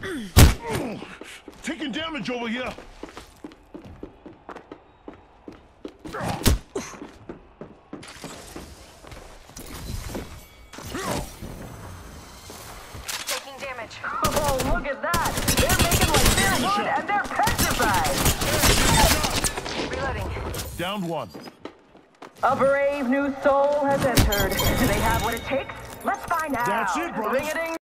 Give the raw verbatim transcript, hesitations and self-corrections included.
Taking damage over here. Taking damage. Oh, look at that! They're making like they're wood and they're petrified! Reloading. Downed one. A brave new soul has entered. Do they have what it takes? Let's find out. That's it, brothers. Ring-a-ding.